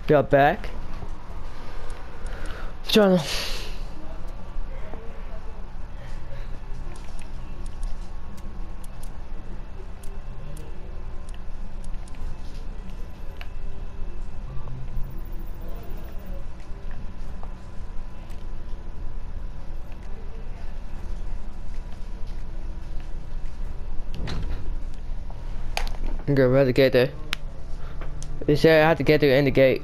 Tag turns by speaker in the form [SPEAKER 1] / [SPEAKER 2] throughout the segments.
[SPEAKER 1] Got back. Trying to. I'm gonna rather get there. They said I had to get there in the gate.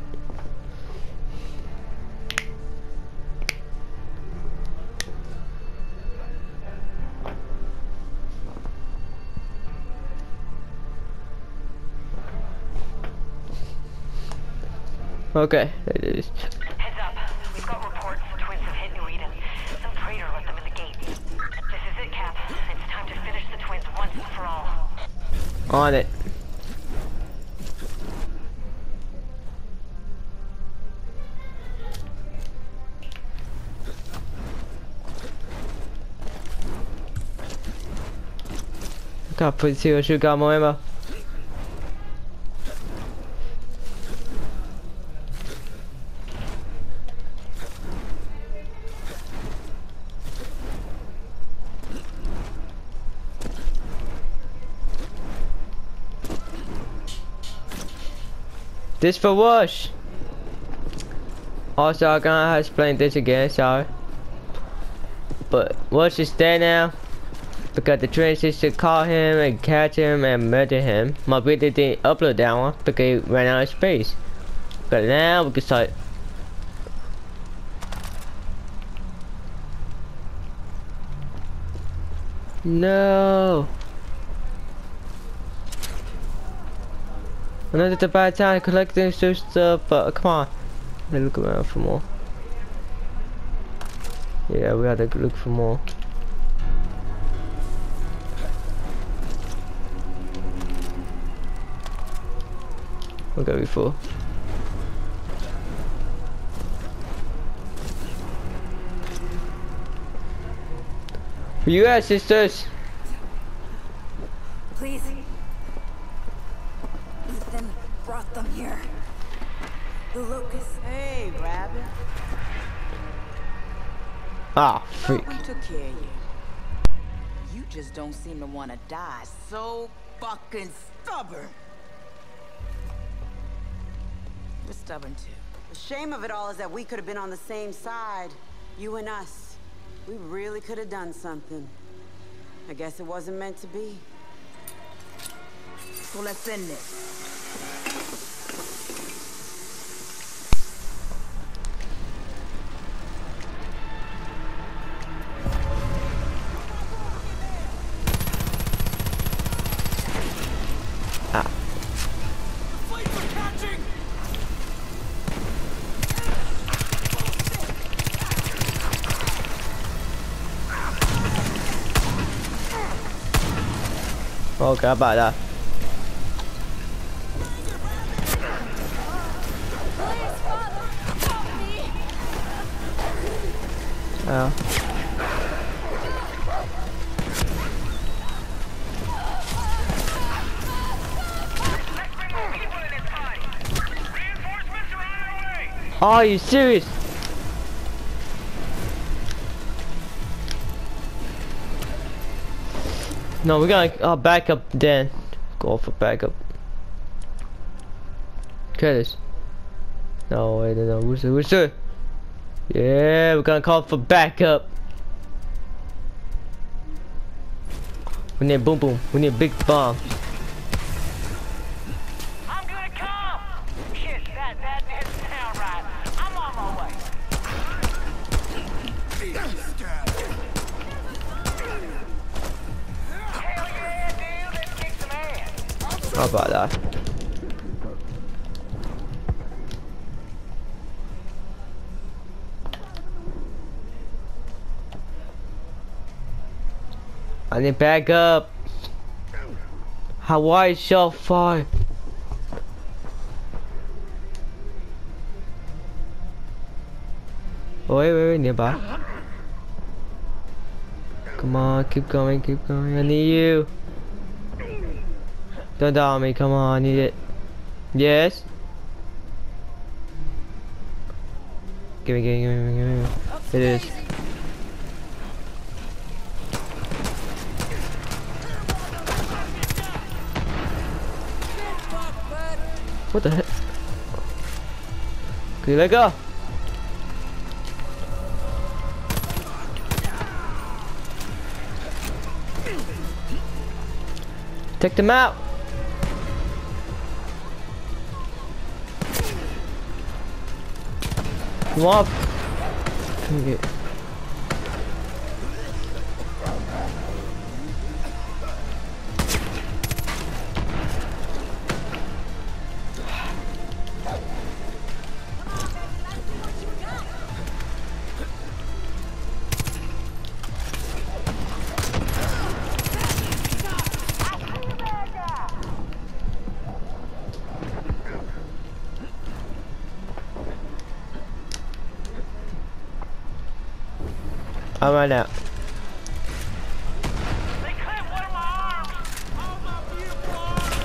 [SPEAKER 1] Okay, it is.
[SPEAKER 2] Heads up. We've got reports the twins have hit New Eden. Some traitor let them in the gate. This is it, Cap. It's time to finish the twins once and for all.
[SPEAKER 1] On it. Got pretty serious, you got more ammo. This for Wash. Also, I'm gonna explain this again, sorry. But Wash is dead now because the train system caught him and catch him and murder him. My video didn't upload that one because it ran out of space. But now we can start. No. I know it's a bad time collecting stuff, but come on. Let's look around for more. Yeah, we gotta look for more. What got we for? Where you at, sisters?
[SPEAKER 3] Please. Ethan brought them here. The Locust.
[SPEAKER 4] Hey, Rabbit.
[SPEAKER 1] Ah, freak.
[SPEAKER 4] We took care of you. You just don't seem to want to die. So fucking stubborn. We're stubborn too.
[SPEAKER 5] The shame of it all is that we could have been on the same side. You and us. We really could have done something. I guess it wasn't meant to be.
[SPEAKER 4] So let's end this.
[SPEAKER 1] Okay, about that. Oh. Are you serious? No, we're gonna back up then. Go for backup. Curtis. No, wait, no, who's there? Yeah, we're gonna call for backup. We need boom boom. We need big bomb.
[SPEAKER 2] I'm gonna come! Shit, that didn't sound right. I'm on my way. Hell yeah, dude, let's kick some ass.
[SPEAKER 1] How about that? I need back up. Hawaii shell fire. Wait, nearby. Come on, keep going, keep going. I need you. Don't die on me, come on, I need it. Yes? Give me. It is. What the heck? Okay, let go. Take them out. Come on. Okay. I'm right now.
[SPEAKER 6] They clipped one of my arms. Oh, my beautiful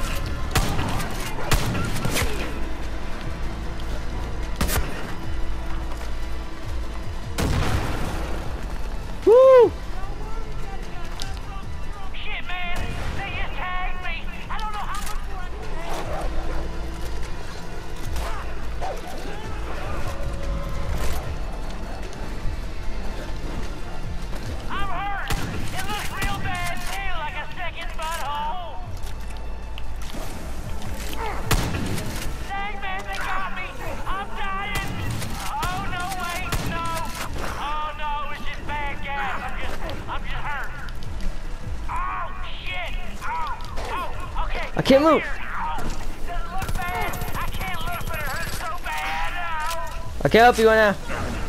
[SPEAKER 6] arms.
[SPEAKER 1] Woo!
[SPEAKER 6] Shit, man. They just tagged me. I don't know how much I'm hurt. It looks real bad, too, like a second butthole. Dang, man, they got me. I'm dying. Oh, no, wait, no. Oh, no, it's just bad gas. I'm just hurt. Oh, shit. Oh, okay.
[SPEAKER 1] I can't move.
[SPEAKER 6] Oh, doesn't look bad. I can't look, but it hurts so bad. Oh.
[SPEAKER 1] I can't help you right now.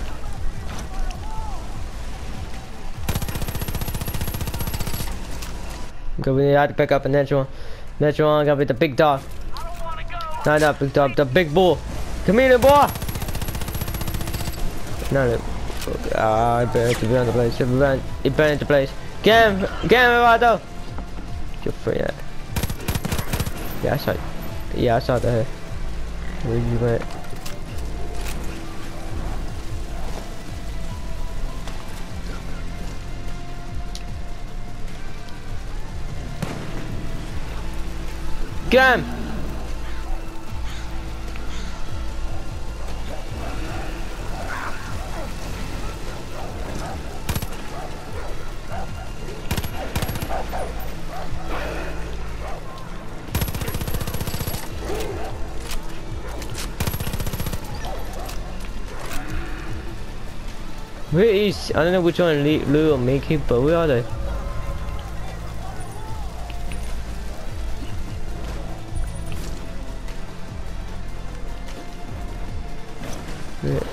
[SPEAKER 1] Okay, we have to pick up a natural. Natural one, gotta be the big dog.
[SPEAKER 6] I don't want to go.
[SPEAKER 1] Not that big dog, the big bull. Come here, little boy. No, no. Okay, I better to be on the place. It better to place. Get him, Eduardo. You're free at. Yeah, I saw. Yeah, I saw that. Where you went? Get him! Where is? I don't know which one Lou or Mickey, but where are they? Yeah.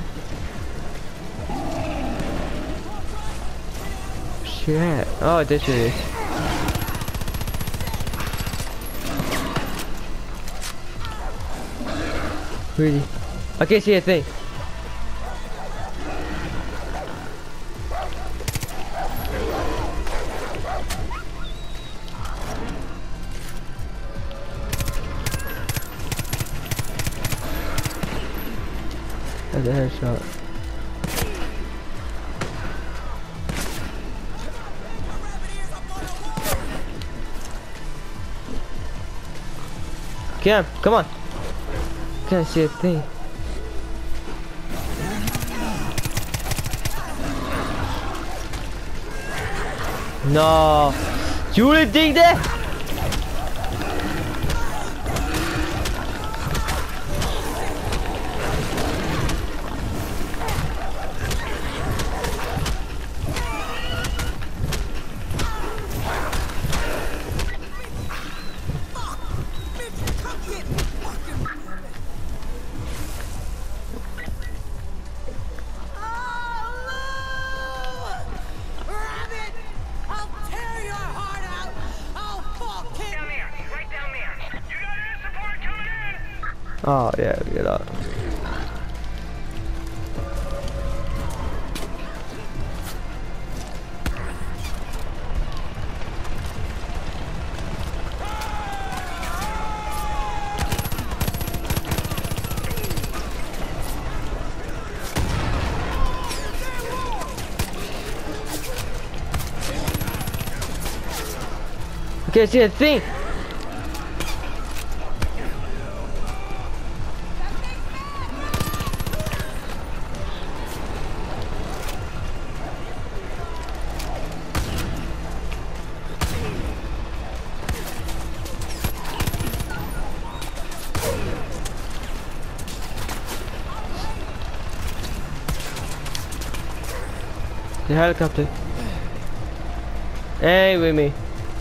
[SPEAKER 1] Shit. Oh, this is. Really? I can't see a thing. That's a headshot. Cam, come on. Can't see a thing. No. You really think that? Oh yeah, get up. Can't see a thing. The helicopter. Hey, with me.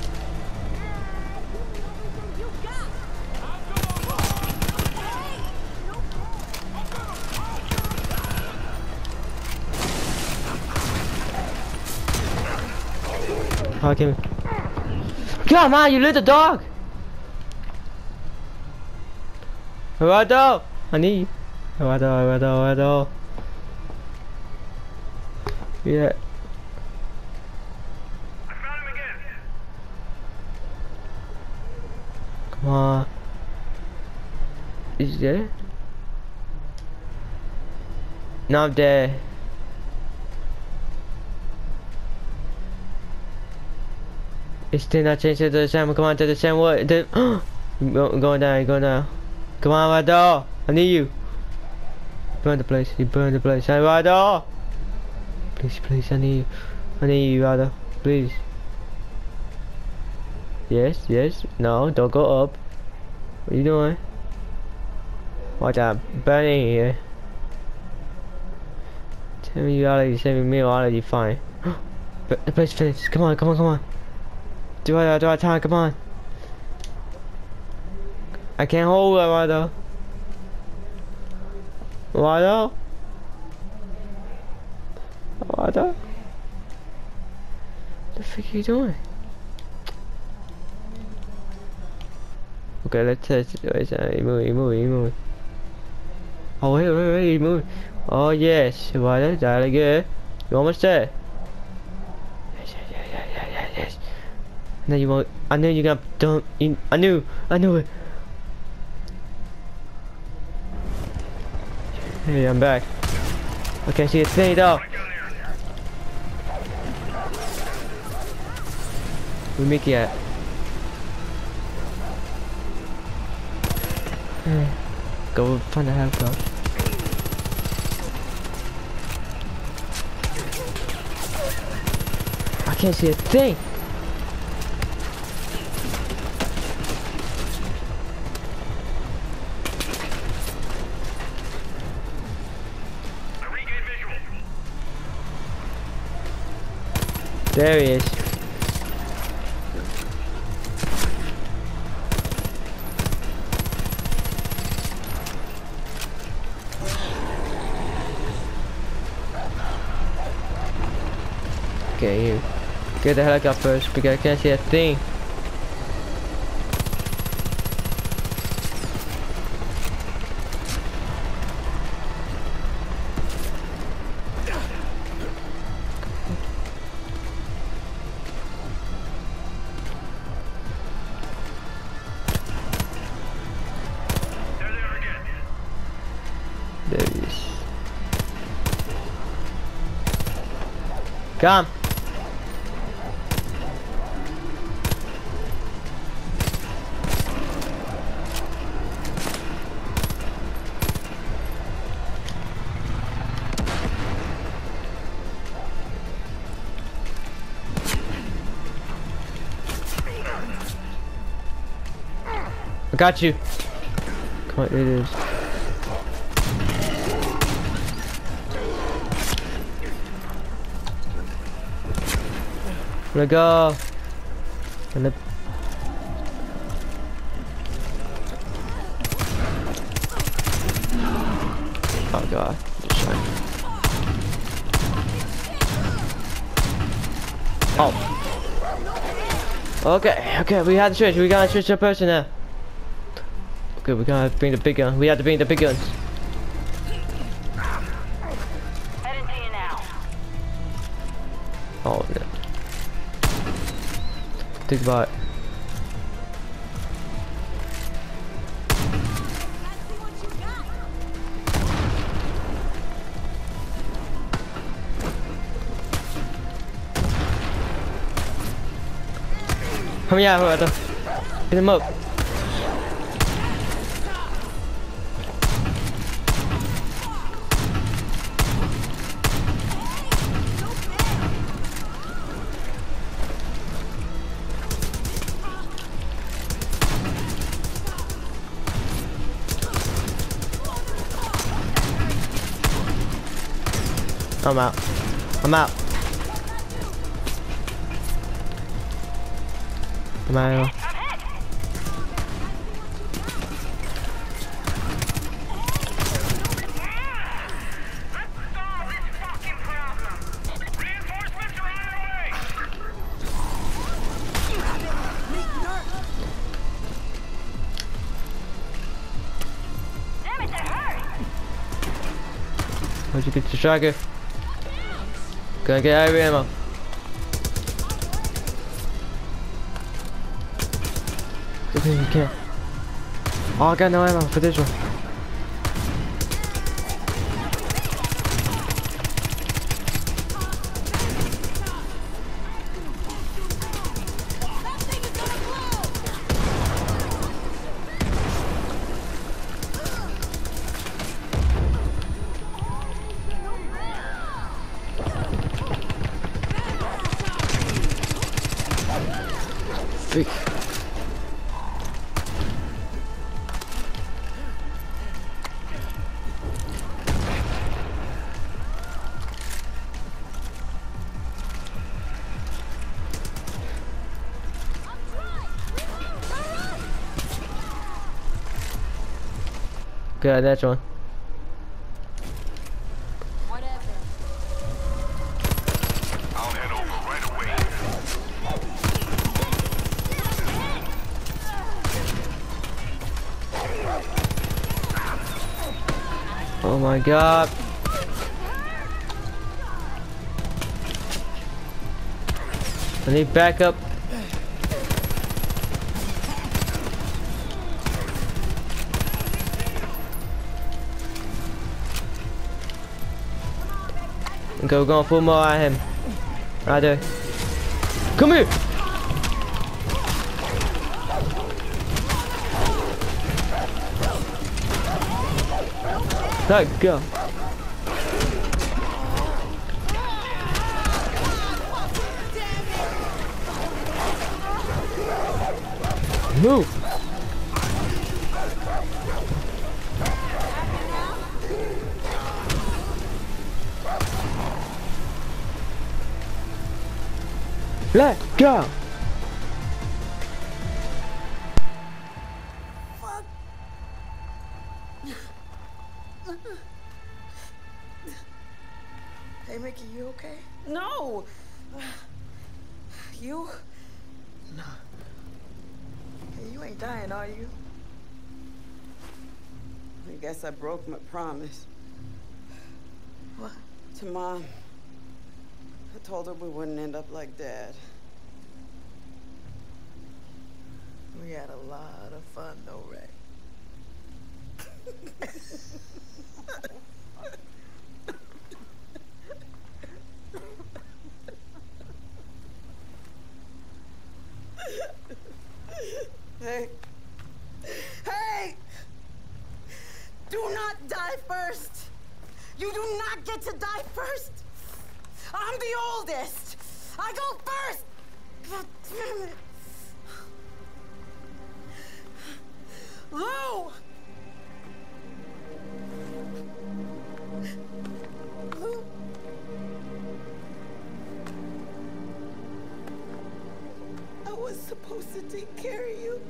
[SPEAKER 1] Oh, kill me. Come on, you little dog! Eduardo! I need you. Eduardo. Yeah.
[SPEAKER 6] I found him again.
[SPEAKER 1] Come on. Is he dead? No, I'm dead. It's still not changed to the same. Come on, to the same. What? Going down. Come on, Eduardo. I need you. Burn the place. You burn the place. Eduardo. Please, I need you, Eduardo. Please. Yes. No, don't go up. What are you doing? Watch out, burning here. Tell me you already saving me or already fine. The place finished. Come on. Do I time? Come on. I can't hold Eduardo. Eduardo? What the fuck are you doing? Okay, let's test it. He's moving. Oh wait, he's moving. Oh yes, Eduardo, that's good. You almost there. Yes. No, you won't. I knew you got don't. I knew it. Hey, I'm back. I can't see a thing though. Where Mickey at? Hey, go find the helicopter. I can't see a thing. There he is. Okay, you get the helicopter first because I can't see a thing. There he is. Come. I got you. Come on, it is. Let go. And oh god. Oh. Okay, we have to switch. We gotta switch the person now. Okay, we gotta bring the big gun. We have to bring the big guns.
[SPEAKER 2] Heading to you now.
[SPEAKER 1] Oh no. Think about it. Hurry out, brother. Get him up. I'm out. I'm out. I'm out. Where'd you get the striker? Gonna get out of ammo. Good thing you can't. Oh, I got no ammo for this one. Freak. Good, that's one.
[SPEAKER 6] I'll head over right away.
[SPEAKER 1] Oh my god. I need backup. Okay, we're going full more at him. Right there. Come here! Let go. Move. Let go.
[SPEAKER 4] Hey, Mickey, you okay? No! You? No. Hey, you ain't dying, are you?
[SPEAKER 5] I guess I broke my promise.
[SPEAKER 4] What?
[SPEAKER 5] To Mom. I told her we wouldn't end up like Dad.
[SPEAKER 4] We had a lot of fun, though, Ray.
[SPEAKER 5] Hey. Hey! Do not die first! You do not get to die first! I'm the oldest! I go first! God damn it! Lou! Lou? I was supposed to take care of you.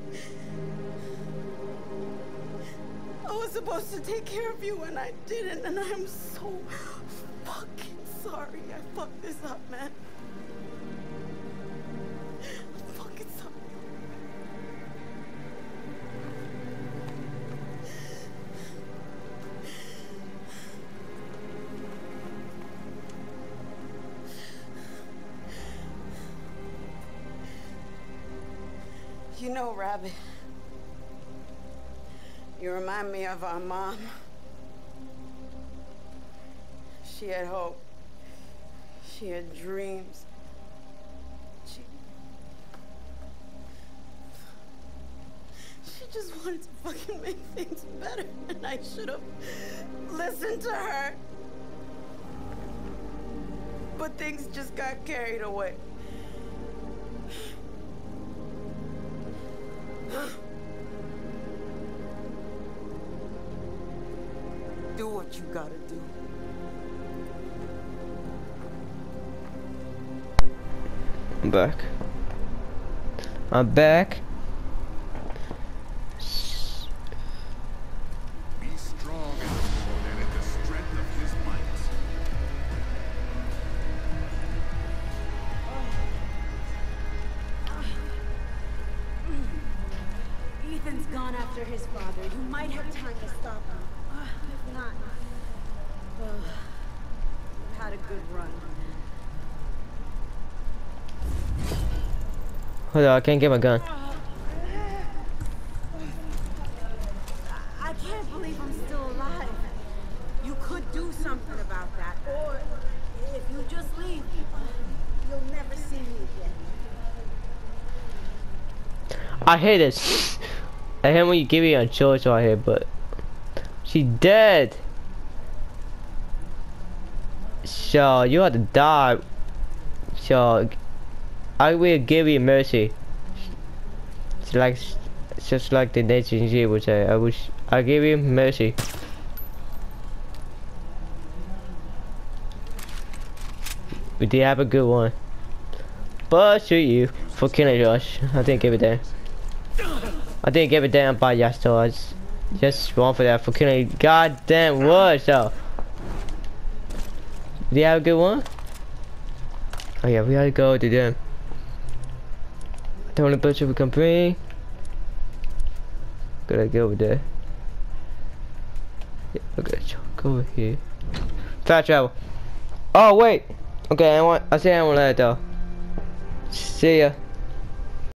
[SPEAKER 5] I was supposed to take care of you and I didn't, and I'm so fucking sorry I fucked this up, man. I'm fucking sorry. You know, Rabbit, you remind me of our mom. She had hope. She had dreams. just wanted to fucking make things better, and I should have listened to her. But things just got carried away. Do what you gotta do.
[SPEAKER 1] I'm back. I'm back.
[SPEAKER 7] Be strong and in the strength of his might.
[SPEAKER 3] Ethan's gone after his father. You might have time to stop him. If not, well, you've had a good run.
[SPEAKER 1] Hold on, I can't get my gun.
[SPEAKER 3] I can't believe I'm still alive. You could do something about that. Or if you just leave, you'll never see me again.
[SPEAKER 1] I hate this. I hate when you give me a choice right here, but she's dead. So you have to die. So I will give you mercy. It's just like the Nation G would say. I give you mercy. We did have a good one. But shoot you for killing Josh. I didn't give a damn. I didn't give a damn about Josh, so I just wrong for that for killing goddamn Wood. So did you have a good one? Oh yeah, we gotta go to them. The only butcher we can bring. Gotta go over there. Yeah, okay, go over here. Fast travel. Oh wait. Okay, I say I won't let it though. See ya.